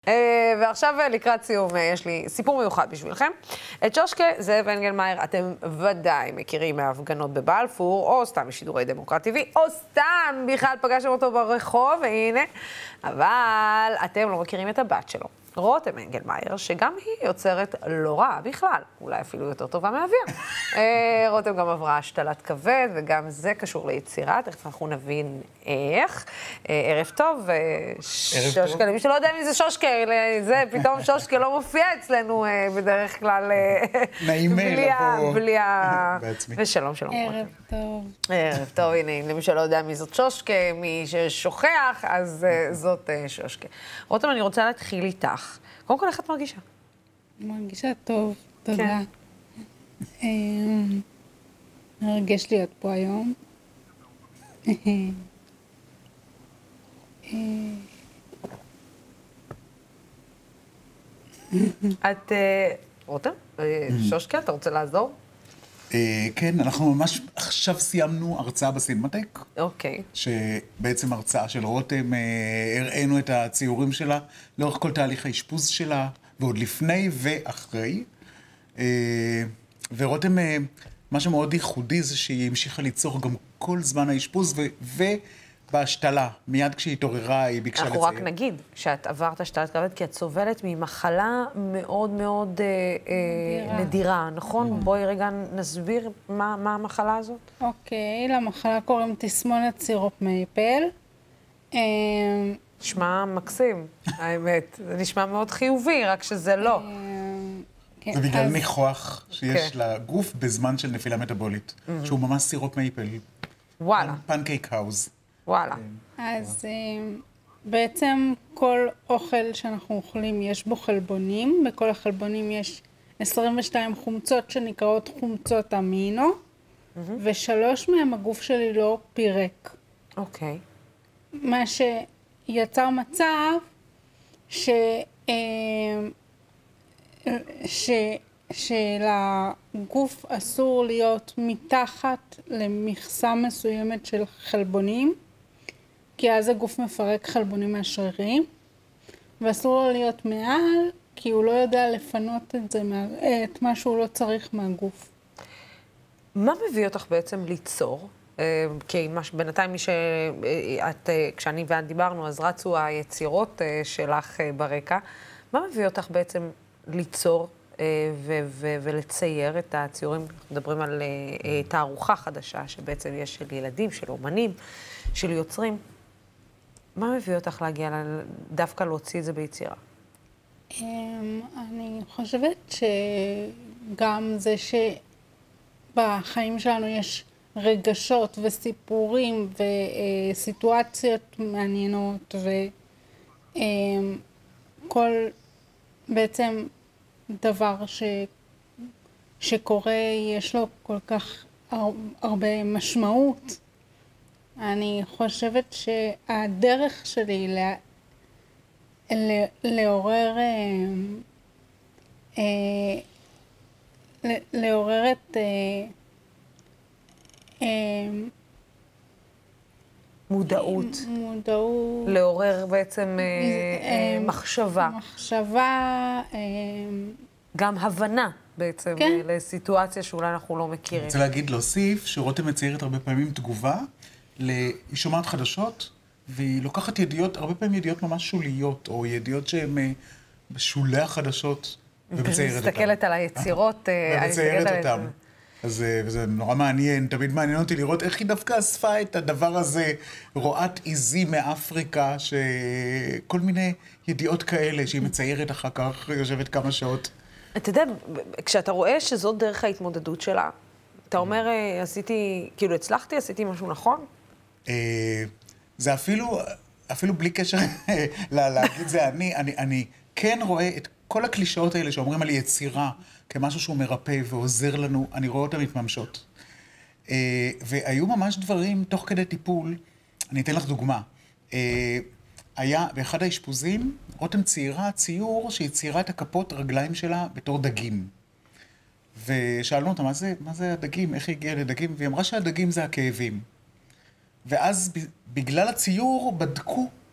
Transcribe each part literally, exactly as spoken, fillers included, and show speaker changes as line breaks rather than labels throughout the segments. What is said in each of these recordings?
ועכשיו לקראת סיום, יש לי סיפור מיוחד בשבילכם. את שושקה, זאב אנגלמאייר, אתם ודאי מכירים מההפגנות בבלפור, או סתם משידורי דמוקרט טי וי, או סתם בכלל פגשתם אותו ברחוב, והנה. אבל אתם לא מכירים את הבת שלו, רותם אנגלמאייר, שגם היא יוצרת לא רע בכלל, אולי אפילו יותר טובה מאביה. רותם גם עברה השתלת כבד, וגם זה קשור ליצירה, תכף אנחנו נבין איך. ערב טוב, שושקה, למי שלא יודע מי זה שושקה, זה פתאום שושקה לא מופיע אצלנו בדרך כלל,
נעימי לבוא
בלי ה... ושלום, שלום.
ערב טוב.
ערב טוב, הנה, למי שלא יודע מי זאת שושקה, מי ששוכח, אז זאת שושקה. רותם, אני רוצה להתחיל איתך. קודם כל, איך את מרגישה?
מרגישה טוב, תודה. מרגש להיות פה היום.
את, רותם, שושקה, אתה רוצה לעזור?
כן, אנחנו ממש עכשיו סיימנו הרצאה בסינמטק.
אוקיי.
שבעצם הרצאה של רותם, הראינו את הציורים שלה לאורך כל תהליך האשפוז שלה, ועוד לפני ואחרי. ורותם, מה שמאוד ייחודי זה שהיא המשיכה ליצור גם כל זמן האשפוז, ובהשתלה, מיד כשהיא התעוררה, היא ביקשה לצייר.
אנחנו רק נגיד, שאת עברת השתלת כבד, כי את סובלת ממחלה מאוד מאוד נדירה, נדירה, נכון? בואי רגע נסביר מה, מה המחלה הזאת.
אוקיי, למחלה קוראים תסמונת סירופ מייפל.
נשמע מקסים, האמת. זה נשמע מאוד חיובי, רק שזה לא.
זה בגלל ניחוח שיש לגוף בזמן של נפילה מטאבולית, שהוא ממש סירופ מייפל.
וואלה.
פנקייק האוז.
וואלה.
אז בעצם כל אוכל שאנחנו אוכלים יש בו חלבונים, בכל החלבונים יש עשרים ושתיים חומצות שנקראות חומצות אמינו, ושלוש מהם הגוף שלי לא פירק.
אוקיי.
מה שיצר מצב ש... ש... שלגוף אסור להיות מתחת למכסה מסוימת של חלבונים, כי אז הגוף מפרק חלבונים מהשרירים, ואסור לו להיות מעל, כי הוא לא יודע לפנות את זה, את מה שהוא לא צריך מהגוף.
מה מביא אותך בעצם ליצור? כי בינתיים מי שאת, כשאני ואת דיברנו, אז רצו היצירות שלך ברקע. מה מביא אותך בעצם ליצור ו- ו- ולצייר את הציורים? אנחנו מדברים על תערוכה חדשה, שבעצם יש של ילדים, של אומנים, של יוצרים. מה מביא אותך להגיע דווקא להוציא את זה ביצירה?
אני חושבת שגם זה שבחיים שלנו יש רגשות וסיפורים וסיטואציות מעניינות וכל בעצם דבר ש... שקורה יש לו כל כך הרבה משמעות. אני חושבת שהדרך שלי לה... לעורר לעורר את
מודעות.
מודעות.
לעורר בעצם מחשבה.
מחשבה.
גם הבנה בעצם לסיטואציה שאולי אנחנו לא מכירים.
אני רוצה להגיד, להוסיף, שרותם מציירת הרבה פעמים תגובה, היא שומעת חדשות, והיא לוקחת ידיעות, הרבה פעמים ידיעות ממש שוליות, או ידיעות שהן בשולי החדשות, ומציירת אותן.
מסתכלת על היצירות.
ומציירת אותן. אז זה נורא מעניין, תמיד מעניין אותי לראות איך היא דווקא אספה את הדבר הזה, רואת עיזי מאפריקה, שכל מיני ידיעות כאלה שהיא מציירת אחר כך, יושבת כמה שעות.
אתה יודע, כשאתה רואה שזאת דרך ההתמודדות שלה, אתה אומר, עשיתי, כאילו הצלחתי, עשיתי משהו נכון?
זה אפילו, אפילו בלי קשר להגיד זה, אני, אני, אני כן רואה את כל הקלישאות האלה שאומרים על יצירה, כמשהו שהוא מרפא ועוזר לנו, אני רואה אותם מתממשות. והיו ממש דברים, תוך כדי טיפול, אני אתן לך דוגמה. היה, באחד האשפוזים, רותם ציירה ציור שהיא ציירה את הכפות רגליים שלה בתור דגים. ושאלנו אותה, מה זה, מה זה הדגים? איך היא הגיעה לדגים? והיא אמרה שהדגים זה הכאבים. ואז בגלל הציור בדקו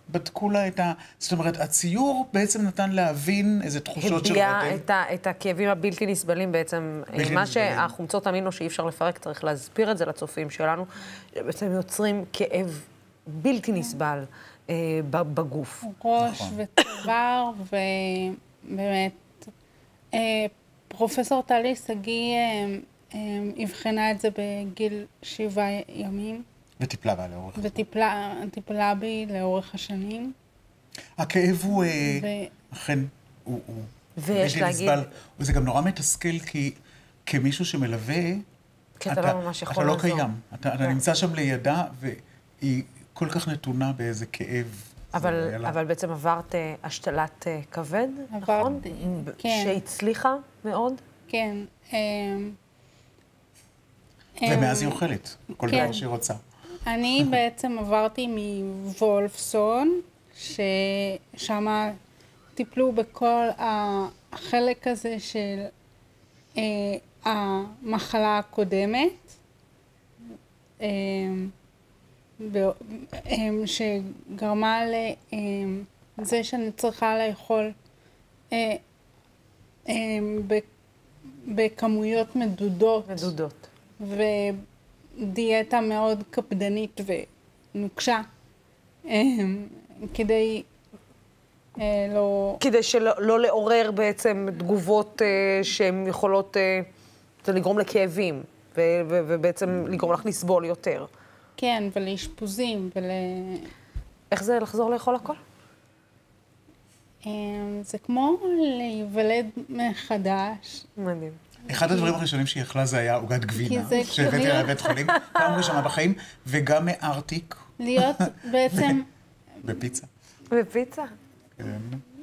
בדקו לה את ה... זאת אומרת, הציור בעצם נתן להבין איזה תחושות של
הביע
רותם.
את, ה- את הכאבים הבלתי נסבלים בעצם.
בלתי
מה
נסבלים.
שהחומצות אמינו שאי אפשר לפרק, צריך להסביר את זה לצופים שלנו, שבעצם יוצרים כאב בלתי נסבל אה, בגוף.
ראש
נכון.
וצוואר, ובאמת, אה, פרופסור טלי שגיא אה, אה, הבחנה את זה בגיל שבעה ימים,
וטיפלה בה לאורך.
וטיפלה טיפלה בי לאורך השנים.
הכאב הוא, אה,
ו-
אכן, הוא... הוא
ויש
בלתי
להגיד-
נסבל. וזה גם נורא מתסכל, כי כמישהו שמלווה,
כי אתה לא ממש יכול
אתה לא
לעזור.
קיים. אתה, אתה
כן.
נמצא שם לידה, והיא כל כך נתונה באיזה כאב. זה
אבל,
היה לה-
אבל בעצם עברת אה, השתלת אה, כבד, נכון?
עברתי, כן.
שהצליחה מאוד.
כן. אה,
ומאז
אה,
היא אוכלת, כל
כן.
דבר שהיא רוצה.
אני בעצם עברתי מוולפסון, ששם טיפלו בכל החלק הזה של אה, המחלה הקודמת, אה, ב- אה, שגרמה לזה שאני צריכה לאכול אה, אה, ב- בכמויות מדודות.
מדודות.
ודיאטה מאוד קפדנית ונוקשה, אמ, כדי אה, לא...
כדי שלא לא לעורר בעצם תגובות אה, שהן יכולות אה, זה לגרום לכאבים, ו- ו- ובעצם לגרום לך לסבול יותר.
כן, ולאשפוזים, ול...
איך זה לחזור לאכול הכל?
אמ, זה כמו להיוולד מחדש.
מדהים.
אחד הדברים הראשונים שהיא אכלה זה היה עוגת גבינה,
כי זה
שהבאתי
כאילו-
לה לבית חולים, פעם ראשונה בחיים, וגם מארטיק
להיות בעצם,
בפיצה.
ופיצה?
כן.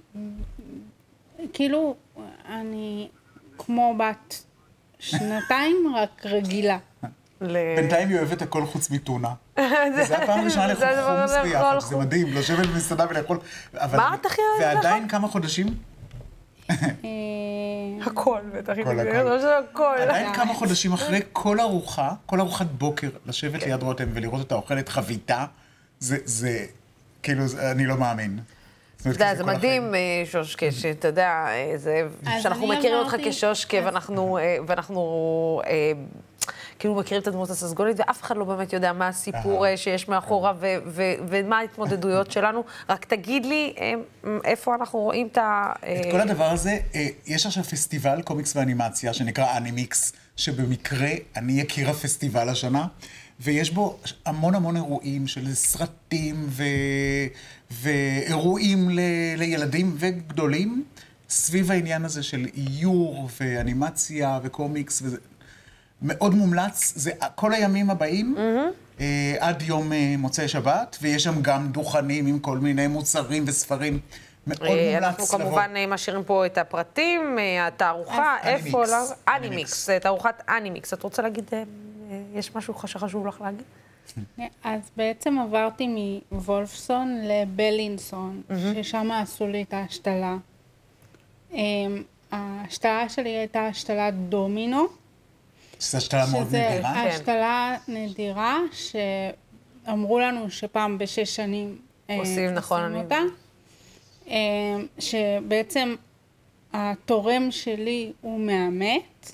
כאילו,
אני כמו בת שנתיים, רק רגילה.
ל-
בינתיים היא אוהבת הכל חוץ מטונה. וזה הפעם הראשונה לאכול
זה הדבר
חומוס
הזה,
ביחד,
לאכול
זה
חומוס.
מדהים, לשבת במסעדה ולאכול. אבל-
מה את הכי אוהבת
ועדיין כמה חודשים,
אה,
הכל, בטח.
הכל,
היא
הכל.
לא של הכל.
עדיין כמה חודשים אחרי כל ארוחה, כל ארוחת בוקר, לשבת ליד רותם ולראות אותה אוכלת חביתה, זה, זה, כאילו, זה- אני לא מאמין. זאת אומרת,
אתה יודע,
כי
זה
כל
מדהים,
החיים.
אה, שושקה, שאתה יודע, אה, זה,
אז
שאנחנו
אני
מכירים אותך
אמרתי-
כשושקה, ואנחנו, אה, ואנחנו אה, כאילו מכירים את הדמות הססגונית, ואף אחד לא באמת יודע מה הסיפור
אהה.
אה, שיש מאחורה, ו- ו- ומה ההתמודדויות שלנו. רק תגיד לי אה, איפה אנחנו רואים את ה... אה,
את כל הדבר הזה, אה, יש עכשיו פסטיבל קומיקס ואנימציה שנקרא אנימיקס, שבמקרה אני אכיר הפסטיבל השנה, ויש בו המון המון אירועים של סרטים ו... ואירועים ל... לילדים וגדולים, סביב העניין הזה של איור ואנימציה וקומיקס, וזה מאוד מומלץ, זה כל הימים הבאים, אה, עד יום אה, מוצאי שבת, ויש שם גם דוכנים עם כל מיני מוצרים וספרים. מאוד
אה,
מומלץ
אנחנו
לבוא.
כמובן אה, משאירים פה את הפרטים, אה, התערוכה,
אז
איפה...
אנימיקס.
לא- אנימיקס, אה, תערוכת אנימיקס. את רוצה להגיד, אה, אה, יש משהו שחשוב לך להגיד?
אז בעצם עברתי מוולפסון לבלינסון, ששם עשו לי את ההשתלה. אמ, ההשתלה שלי הייתה השתלת דומינו,
שזו השתלה מאוד
שזה
נדירה.
כן.
השתלה נדירה, שאמרו לנו שפעם בשש שנים אה,
עושים, נכון,
עושים
אני-
אותה. אמ, שבעצם התורם שלי הוא מהמת,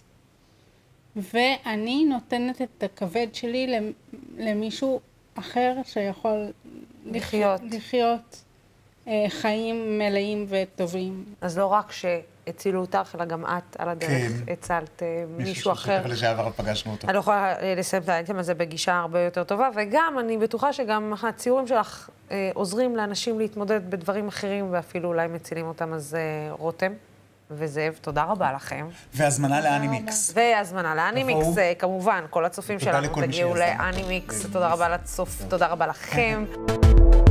ואני נותנת את הכבד שלי למ- למישהו אחר שיכול
לחיות.
לחיות אה, חיים מלאים וטובים.
אז לא רק שהצילו אותך, אלא גם את על הדרך
כן.
הצלת אה, מישהו אחר.
מישהו לשעבר פגשנו אותו.
אני לא יכולה אה, לסיים את האינטם הזה בגישה הרבה יותר טובה, וגם אני בטוחה שגם הציורים שלך אה, עוזרים לאנשים להתמודד בדברים אחרים, ואפילו אולי מצילים אותם. אז אה, רותם וזאב, תודה רבה לכם.
והזמנה לאנימיקס.
והזמנה לאנימיקס,
תבואו.
אה, כמובן, כל הצופים
תודה
שלנו
לכל מי
תגיעו
שיזם.
לאנימיקס, תודה רבה לצוף, תודה רבה לכם.